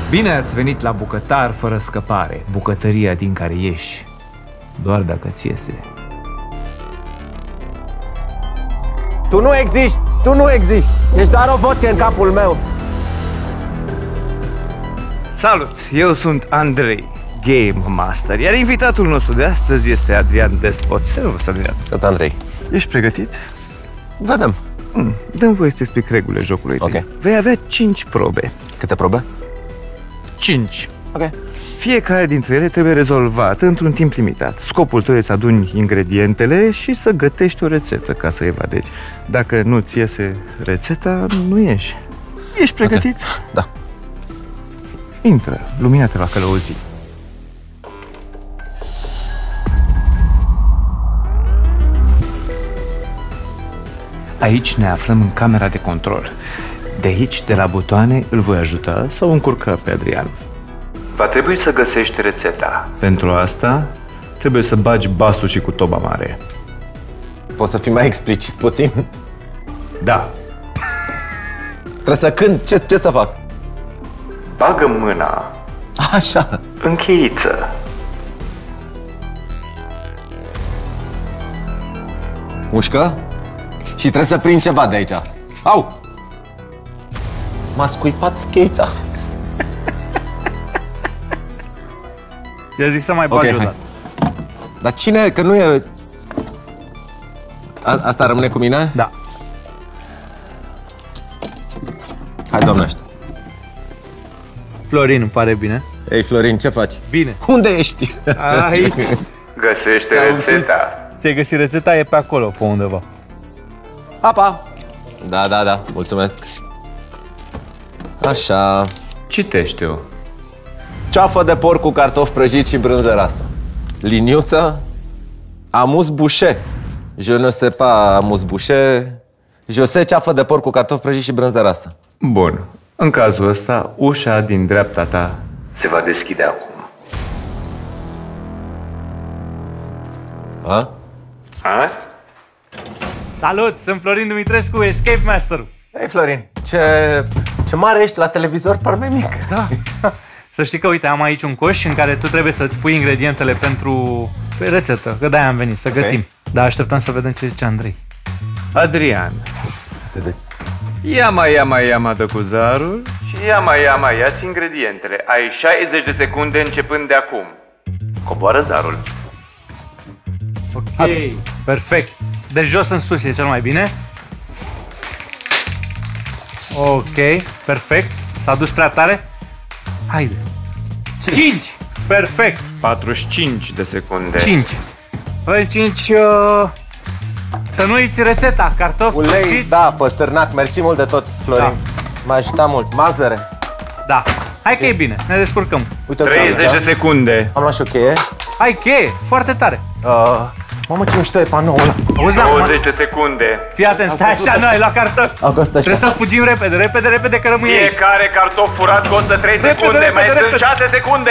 Bine ați venit la Bucătar fără scăpare, bucătăria din care ieși doar dacă ți iese. Tu nu existi! Tu nu existi! Ești doar o voce în capul meu! Salut! Eu sunt Andrei, Game Master, iar invitatul nostru de astăzi este Adrian Despot. Servus, Adrian! Tot Andrei. Ești pregătit? Vedem. Dă-mi voie să-ți explic regulile jocului. Ok. Vei avea 5 probe. Câte probe? 5. Ok. Fiecare dintre ele trebuie rezolvat într-un timp limitat. Scopul tău este să aduni ingredientele și să gătești o rețetă ca să evadezi. Dacă nu-ți iese rețeta, nu ieși. Ești pregătit? Okay. Da. Intră, lumina te va călăuzi. Aici ne aflăm în camera de control. De aici, de la butoane, îl voi ajuta sau încurca pe Adrian. Va trebui să găsești rețeta. Pentru asta, trebuie să bagi basul și cu toba mare. Poți să fii mai explicit puțin? Da. Trebuie să cânt? Ce să fac? Bagă mâna Așa. în cheiță. Mușcă? Și trebuie să prind ceva de aici. Au! M-a scuipat cheița. Eu zic să mai bagi o dată. Dar cine? Că nu e... Asta rămâne cu mine? Da. Hai, domnește. Florin, îmi pare bine. Ei, Florin, ce faci? Bine. Unde ești? Aici. Găsește rețeta. Ți-ai găsit rețeta? E pe acolo, pe undeva. Apa! Da, mulțumesc. Așa. Citește-o. Ceafă de porc cu cartofi prăjiți și brânză rasă. Liniuță. Amuse-bouché. Je ne sais pas amuse-bouché. Je sais ceafă de porc cu cartofi prăjiți și brânză rasă. Bun. În cazul ăsta, ușa din dreapta ta se va deschide acum. A? A? Salut, sunt Florin Dumitrescu, Escape Master. Ei, Florin, ce mare ești la televizor, par mai mic. Da. Să știi că, uite, am aici un coș în care tu trebuie să-ți pui ingredientele pentru rețetă, că de-aia am venit, să gătim. Dar așteptăm să vedem ce zice Andrei. Adrian, ia-ma dă cu zarul și ia-ma, ia-ți ingredientele. Ai 60 de secunde începând de acum. Coboară zarul. Ok, perfect. De jos în sus e cel mai bine. Ok, perfect. S-a dus prea tare. Haide. 5. Perfect. 45 de secunde. 5. Păi 5... Să nu uiți rețeta, cartofi Ulei, prăjiți. da, păstârnac, mersi mult de tot, Florin. Da. M-a ajutat mult. Mazăre. Da. Hai că e bine, ne descurcăm. Uite, 30 de secunde. am luat și o cheie. Hai cheie, foarte tare. Mamă, ce mișto e panoul ăla. Auzi, 20 de secunde. fii atent, stai așa, noi la cartofi. Trebuie să fugim repede, că rămâi aici. Fiecare cartof furat costă 3 secunde. Mai sunt 6 secunde.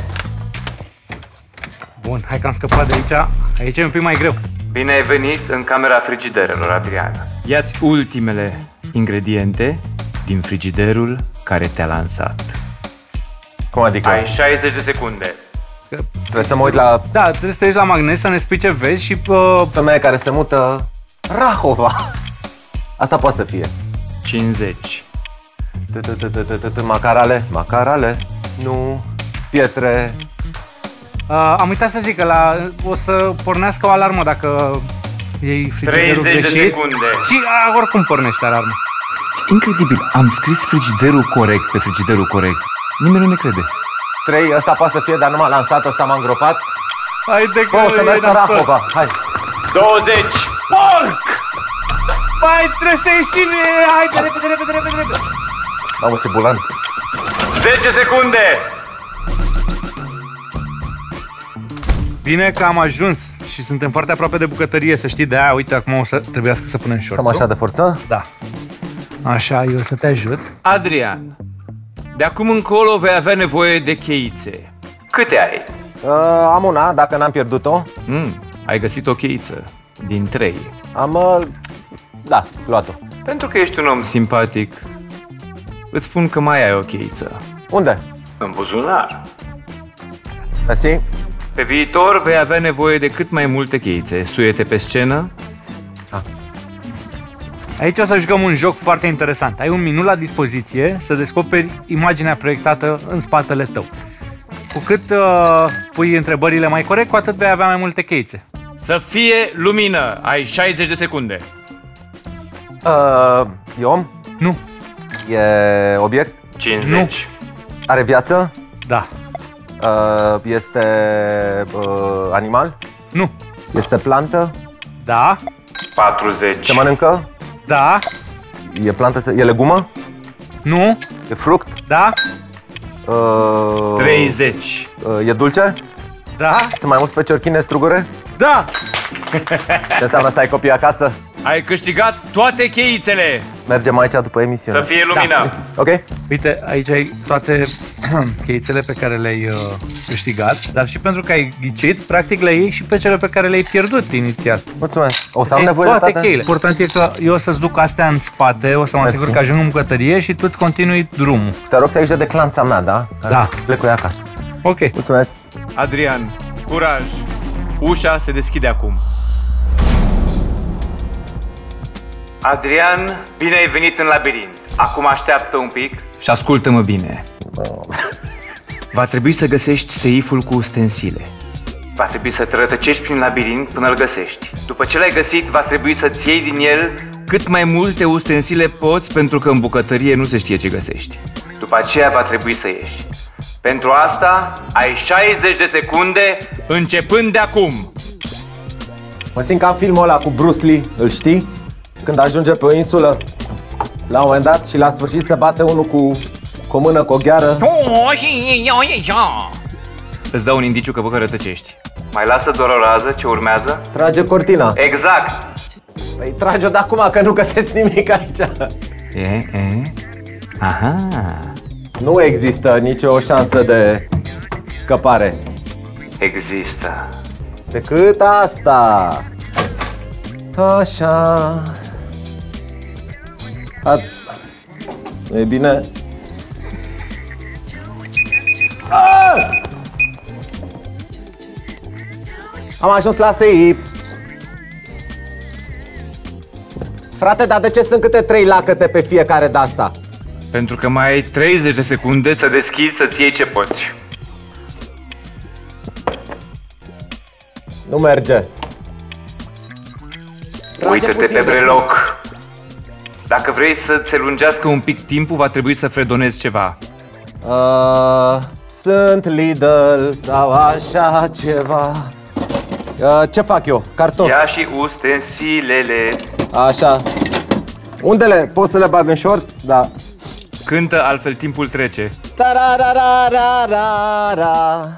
Bun, hai că am scăpat de aici. Aici e un pic mai greu. Bine ai venit în camera frigiderelor, Adrian. Ia-ți ultimele ingrediente din frigiderul care te-a lansat. Cum adică? Ai 60 de secunde. Trebuie să mă uit la Da, trebuie să te uiți la magnet, să ne spui ce vezi și... femeia care se mută Rahova. Asta poate să fie. 50. Macarale. Nu. Pietre. Am uitat să zic că o să pornească o alarmă dacă iei frigiderul 30 de greșit. secunde. Și oricum pornește alarma. Incredibil, am scris frigiderul corect pe frigiderul corect. Nimeni nu ne crede. 3, ăsta poate să fie, dar nu m-a lansat, ăsta m-a îngropat. Haide că O să merg pe Rahova. Hai. 20. Porc! Hai, trebuie să ieșim! Haide, repede! Mamă, ce bulan. 10 secunde. Bine că am ajuns și suntem foarte aproape de bucătărie, să știi, de aia, uite, acum o să trebuiască să punem șorțul. Cam așa de forță? Da. Așa, eu să te ajut. Adrian, de acum încolo vei avea nevoie de cheițe. Câte ai? Am una, dacă n-am pierdut-o. Ai găsit o cheiță din 3. Am, da, luat-o. Pentru că ești un om simpatic, îți spun că mai ai o cheiță. Unde? În buzunar. Mersi. Pe viitor vei avea nevoie de cât mai multe cheițe. Suiete pe scenă. Aici o să jucăm un joc foarte interesant. Ai un minut la dispoziție să descoperi imaginea proiectată în spatele tău. Cu cât pui întrebările mai corect, cu atât vei avea mai multe cheițe. Să fie lumină. Ai 60 de secunde. E om? Nu. E obiect? 50. Nu. Are viață? Da. Este animal? Nu. Este plantă? Da. 40. Se mănâncă? Da. E plantă? E legumă? Nu. E fruct? Da. 30. E dulce? Da. Sunt mai mulți pe ciorchine, strugure? Da. Ce înseamnă să ai copii acasă? Ai câștigat toate cheițele. Mergem aici după emisiune. Să fie lumină. Ok? Uite, aici ai toate cheițele pe care le-ai câștigat, dar și pentru că ai ghicit, practic le iei și pe cele pe care le-ai pierdut inițial. Mulțumesc. O să am Ei, nevoie de toate toate? cheile. Important e că eu o să-ți duc astea în spate, o să mă Mersi. asigur că ajung în bucătărie și tu îți continui drumul. Te rog să ai grijă de clanța mea, da? Da. Plec cu ea acasă. Ok. Mulțumesc. Adrian, curaj. Ușa se deschide acum. Adrian, bine ai venit în labirint. Acum așteaptă un pic și ascultă-mă bine. Va trebui să găsești seiful cu ustensile. Va trebui să te rătăcești prin labirint până îl găsești. După ce l-ai găsit, va trebui să-ți iei din el cât mai multe ustensile poți, pentru că în bucătărie nu se știe ce găsești. După aceea va trebui să ieși. Pentru asta ai 60 de secunde începând de acum. Mă simt ca în filmul ăla cu Bruce Lee, îl știi? Când ajunge pe o insulă, la un moment dat, și la sfârșit se bate unul cu o mână, cu o gheară. Îți dau un indiciu că vă rătăcești. Mai lasă doar o rază, ce urmează? Trage cortina. Exact! Păi trage-o de acum, că nu găsesc nimic aici. Aha! Nu există nicio șansă de scăpare. Există. Decât asta. Așa. Nu e bine? Am ajuns la seip. Frate, dar de ce sunt câte 3 lacăte pe fiecare de asta? Pentru că mai ai 30 de secunde să deschizi, să-ți iei ce poți. Nu merge. Uită-te pe breloc. Dacă vrei să se lungească un pic timpul, va trebui să fredonezi ceva. Sunt Lidl sau așa ceva. Ce fac eu? Cartofi. Ia și ustensilele. Așa. Undele? Pot să le bag în short? Da. Cântă, altfel timpul trece. Tarararararara.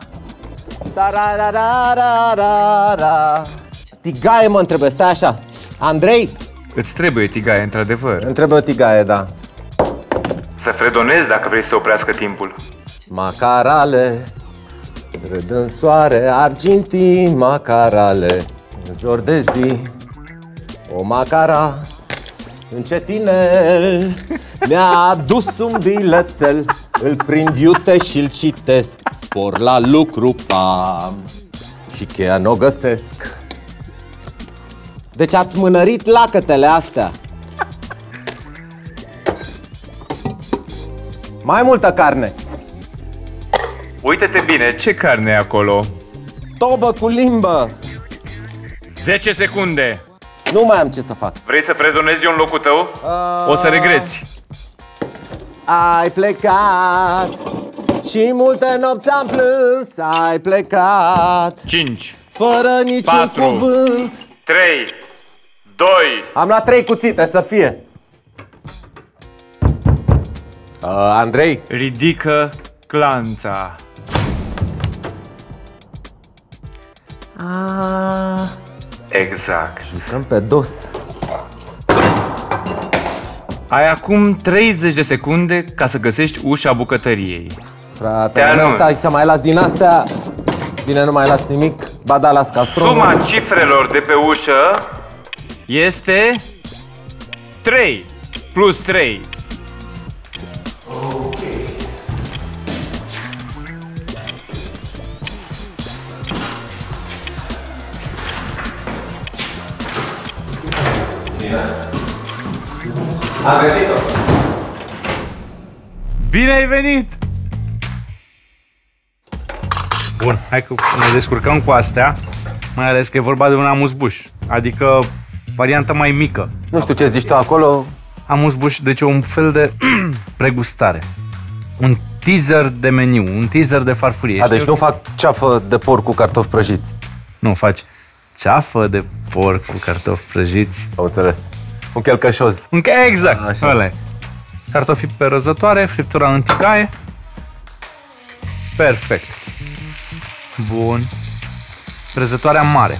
Tarararararara. Tigaie mă întrebe, stai așa. Andrei? Îți trebuie tigaie, într-adevăr. Îmi trebuie o tigaie, da. Să fredonezi dacă vrei să oprească timpul. Macarale, râd în soare, argintin, macarale, în zor de zi, o macara, încetinel, mi-a adus un bilețel, îl prind iute și-l citesc, spor la lucru, pam, și cheia n-o găsesc. Deci ați mânărit lacătele astea. Mai multă carne. Uită-te bine, ce carne e acolo? Tobă cu limbă. 10 secunde. Nu mai am ce să fac. Vrei să fredonezi eu în locul tău? O să regreți. Ai plecat și multe nopți am plâns. Ai plecat 5, fără niciun 4, cuvânt. 3, 2. Am luat 3 cuțite, să fie. Andrei? Ridică clanța. Exact. Jucăm pe dos. Ai acum 30 de secunde ca să găsești ușa bucătăriei. Frate, Te nu anunț. stai să mai las din astea. Bine, nu mai las nimic. Ba da, las castronul. Suma cifrelor de pe ușă este 3 plus 3. Am găsit-o! Bine ai venit! Bun, hai că ne descurcăm cu astea, mai ales că e vorba de un amuzbuș, adică varianta mai mică. Nu știu ce zici tu acolo. Amuzbuș, deci un fel de pregustare. Un teaser de meniu, un teaser de farfurie. A, deci nu fac ceafă de porc cu cartofi prăjiți. Nu, faci ceafă de porc cu cartofi prăjiți. Am înțeles. Un chelcășoz. Exact, Așa. ăla e. Cartofi pe răzătoare, friptura în tigaie. Perfect. Bun. Răzătoarea mare.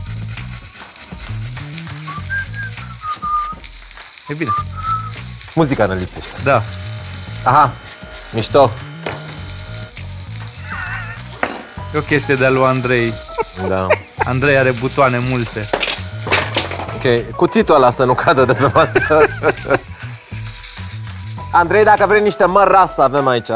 E bine. Muzica ne lipsește. Da. Aha, mișto. E o chestie de-a lui Andrei. Da. Andrei are butoane multe. Ok, cuțitul ăla să nu cadă de pe masă. Andrei, dacă vrei niște măr ras să avem aici.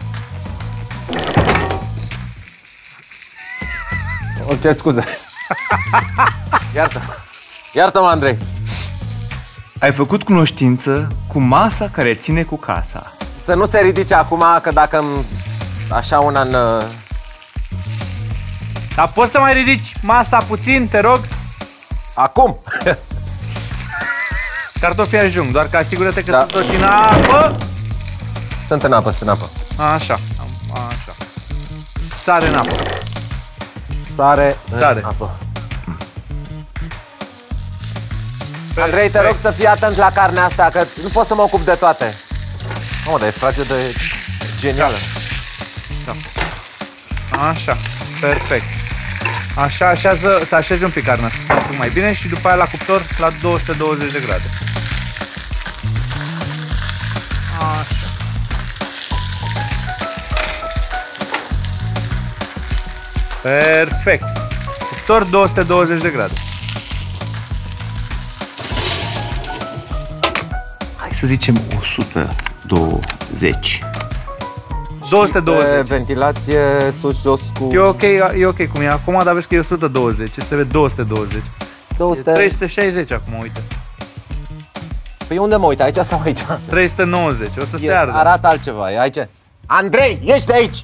Îmi cer scuze. Iartă-mă. Iartă-mă, Andrei. Ai făcut cunoștință cu masa care ține cu casa. Să nu se ridice acum, că dacă așa una în... Dar poți să mai ridici masa puțin, te rog? Acum! Cartofii ajung, doar că asigură-te că Da. sunt toți în apă. Sunt în apă, sunt în apă. Așa, așa. Sare în apă. Sare, Sare. în apă. Andrei, te rog să fii atent la carnea asta, că nu pot să mă ocup de toate. Mă, dar e fragedă, e genială. Așa, perfect. Așa, așează, să așezi un pic carnea, să stea un pic mai bine și după aia la cuptor la 220 de grade. Așa. Perfect. Cuptor 220 de grade. Hai să zicem 120. 220. Pe ventilație, sus, jos, cu... E ok cum e acum, dar vezi că e 120, este 220. 200... E 360 acum, uite. Păi unde mă uit, aici sau aici? 390, o să se ardă. Arată altceva, e aici. Andrei, ieși de aici!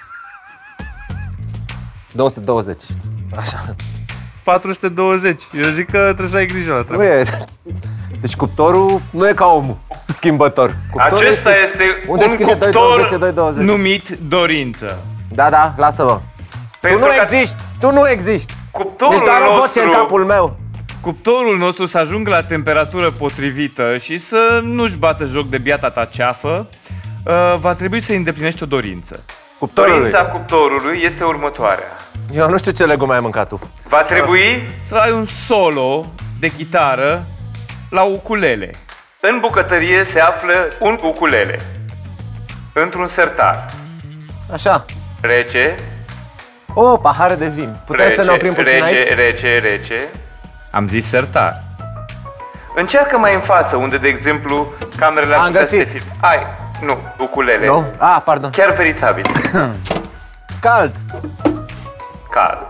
220. Așa. 420. Eu zic că trebuie să ai grijă la treabă. Nu e... Deci cuptorul nu e ca omul schimbător. Cuptorul Acesta este unde un scrie cuptor 220, 220. numit dorință. Da, da, lasă-mă. Tu Pentru nu că existi, tu nu existi. cuptorul Deci doar o voce în capul meu. Cuptorul nostru să ajungă la temperatură potrivită și să nu-și bată joc de biata ta ceafă, va trebui să îndeplinești o dorință. Cuptorului. Dorința cuptorului este următoarea. Eu nu știu ce legume ai mâncat tu. Va trebui să ai un solo de chitară la ukulele. În bucătărie se află un ukulele într-un sertar. Așa. Rece, O, pahare de vin. Putem să ne oprim puțin aici? rece. Am zis sertar. Încearcă mai în față, unde, de exemplu, camerele ar Am putea să găsit. te filme. Ai, nu, ukulele. Nu? Ah, pardon. Chiar veritabil. Cald. Cald.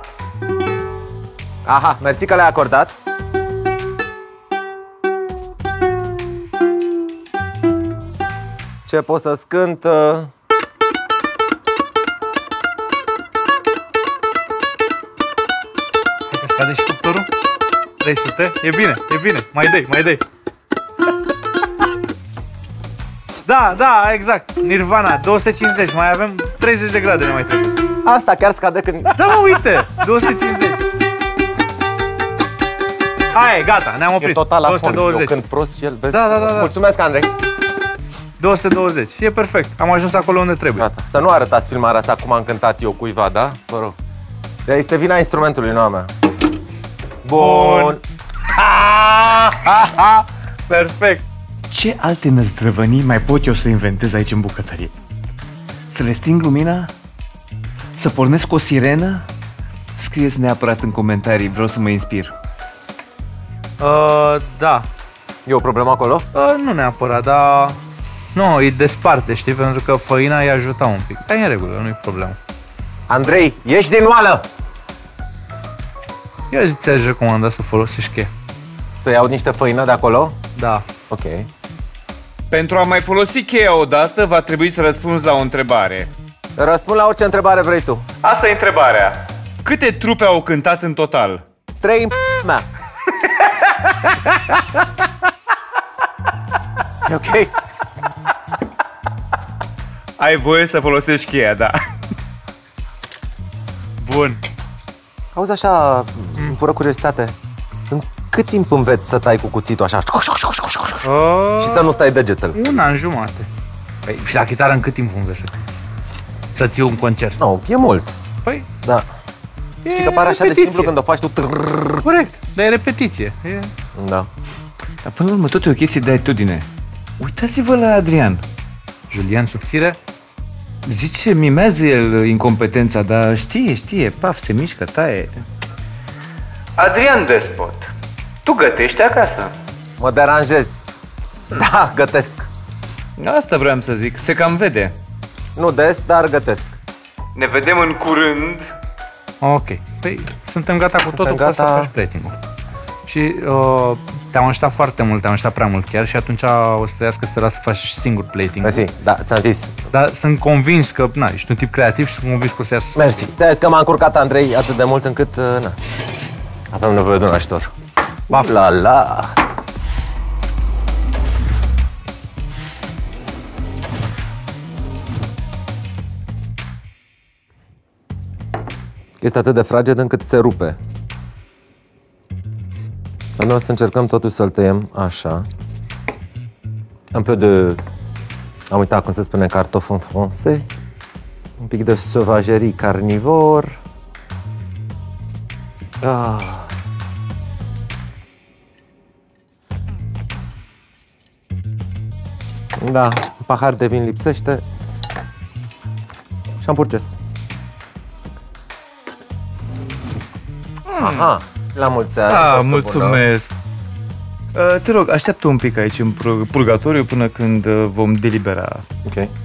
Aha, mersi că le-ai acordat. Ce pot să-ți cânt? Hai că scade și cuptorul. 300. E bine. Mai dai. Da, exact. Nirvana, 250. Mai avem 30 de grade, ne mai trebuie. Asta chiar scade când... Da, mă, uite! 250. Hai, gata, ne-am E oprit. total la fond. Eu 220. cânt prost și el, vezi? Da. Mulțumesc, Andrei. 220. E perfect. Am ajuns acolo unde trebuie. Gata. Să nu arătați filmarea asta cum am cântat eu cuiva, da? Vă rog. Este vina instrumentului, nu a mea. Bun. Perfect. Ce alte năzdrăvănii mai pot eu să inventez aici în bucătărie? Să le sting lumina? Să pornesc o sirenă? Scrieți neapărat în comentarii, vreau să mă inspir. Da. E o problemă acolo? Nu neapărat, dar... Nu, îi desparte, știi? Pentru că făina îi ajuta un pic. Dar e în regulă, nu-i problemă. Andrei, ieși din oală! Eu ți-aș recomanda să folosești cheia. Să iau niște făină de acolo? Da. Ok. Pentru a mai folosi cheia odată, va trebui să răspunzi la o întrebare. Răspund la orice întrebare vrei tu. Asta e întrebarea. Câte trupe au cântat în total? 3 în mea. E ok? Ai voie să folosești cheia, da. Bun. Auzi așa, îmi pură curiozitate. În cât timp înveți să tai cu cuțitul așa? Și să nu stai degetele? 1 an jumate. Păi, și la chitară în cât timp înveți să cânti? Să ții un concert? Nu, e mult. Păi, Da. Știi că pare așa de simplu când o faci tu. corect, dar e repetiție. Da. Dar până la urmă tot e o chestie de atitudine. Uitați-vă la Adrian. Julian Subțire? Zice, mimează el incompetența, dar știe, paf, se mișcă, taie. Adrian Despot, tu gătești acasă? Mă deranjezi. Da, gătesc. Asta vreau să zic, se cam vede. Nu des, dar gătesc. Ne vedem în curând. Ok. Păi, suntem gata cu totul, poți să gata. faci plating-ul. Și te-am ajutat foarte mult, te-am ajutat prea mult chiar și atunci o să trebuiască să te las să faci singur plating-ul. Mersi, da, ți-am zis. Dar sunt convins că, na, ești un tip creativ și sunt convins că o să iasă. Mersi. Ți-am zis că m-a încurcat Andrei atât de mult încât, na, avem nevoie de un ajutor. Baf. La la! Este atât de fraged încât se rupe. Dar noi o să încercăm totuși să-l tăiem așa. Un peu de... Am uitat cum se spune cartof în francez. Un pic de sauvagerie carnivor. Ah. Da, un pahar de vin lipsește. Și am purces. Aha, la mulți ani. Ah, Foarte mulțumesc. Te rog, așteaptă un pic aici în purgatoriu până când vom delibera. bună. Ok.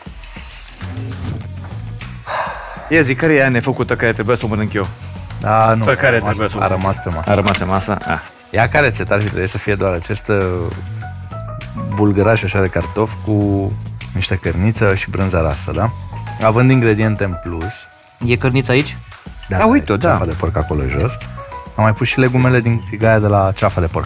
Ia zi, care e aia nefăcută care trebuia să o mănânc eu? Da, nu, Pe care a rămas, trebuie să o- a rămas pe masă. A rămas pe masă? Ah. Ea ca rețetă ar fi trebuit să fie doar acest bulgăraș așa de cartof cu niște cărniță și brânză rasă, da? Având ingrediente în plus. E cărnița aici? Da, uite-o, da. Ceafa de porc acolo jos. Am mai pus și legumele din tigaia de la ceafa de porc.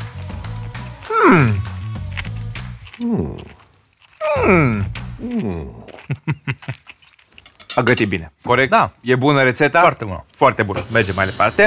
A gătit bine. Corect? Da. E bună rețeta? Foarte bună. Foarte bună. Mergem mai departe.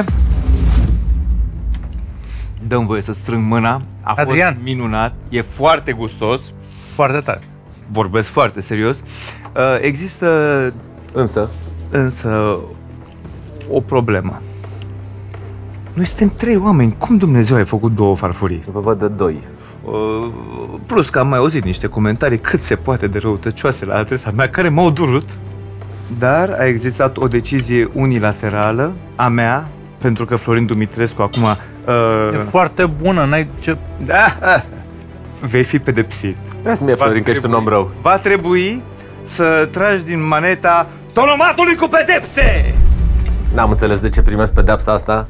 Dă-mi voie să-ți strâng mâna. A Adrian. fost minunat. E foarte gustos. Foarte tare. Vorbesc foarte serios. Există însă o problemă. Noi suntem 3 oameni. Cum Dumnezeu ai făcut 2 farfurii? Vă văd de 2. Plus că am mai auzit niște comentarii cât se poate de răutăcioase la adresa mea, care m-au durut. Dar a existat o decizie unilaterală a mea, pentru că Florin Dumitrescu acum... E foarte bună, n-ai ce... vei fi pedepsit. Vezi mie, Florin, că ești un om rău. Va trebui să tragi din maneta tonomatului cu pedepse! N-am înțeles de ce primesc pedeapsa asta.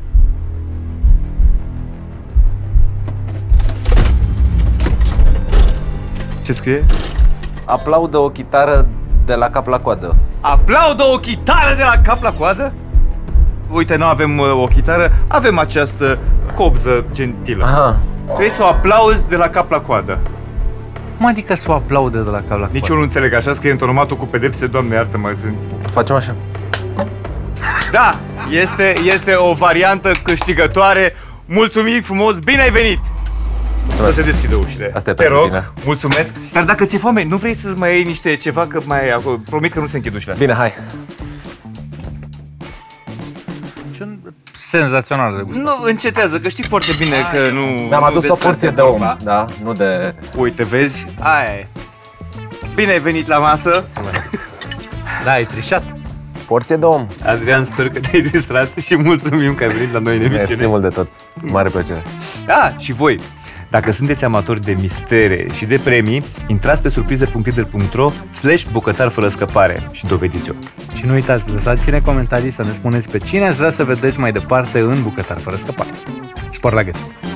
Ce scrie? Aplaudă o chitară de la cap la coadă. Aplaudă o chitară de la cap la coadă? Uite, nu avem o chitară, avem această cobză gentilă. Aha. Trebuie să o aplauzi de la cap la coadă. Cum adică să o aplaude de la cap la Nici eu nu înțeleg, așa scrie în tonomatul cu pedepse, Doamne iartă-mă, sunt... Facem așa. Da, este o variantă câștigătoare. Mulțumim frumos, bine ai venit! Să se deschidă ușile. Asta e Te pentru rog, tine. mulțumesc. Dar dacă ți-e foame, nu vrei să-ți mai iei niște ceva, că mai promit că nu se închid ușile. Bine, hai. Senzațional de gust. Nu, încetează, că știi foarte bine că nu... Mi-am nu adus o despre porție asta de e om, vorba. da? Nu de... Uite, vezi? Aia e. Bine ai venit la masă. Da, ai trișat. Porție de om. Adrian, sper că te-ai distrat și mulțumim că ai venit la noi în emisiune. Mersi mult de tot. Mare plăcere. Da, și voi. Dacă sunteți amatori de mistere și de premii, intrați pe surprize.lidl.ro/bucătar fără scăpare și dovediți-o. Și nu uitați, lăsați-ne comentarii să ne spuneți pe cine ați vrea să vedeți mai departe în Bucătar fără scăpare. Spor la gât!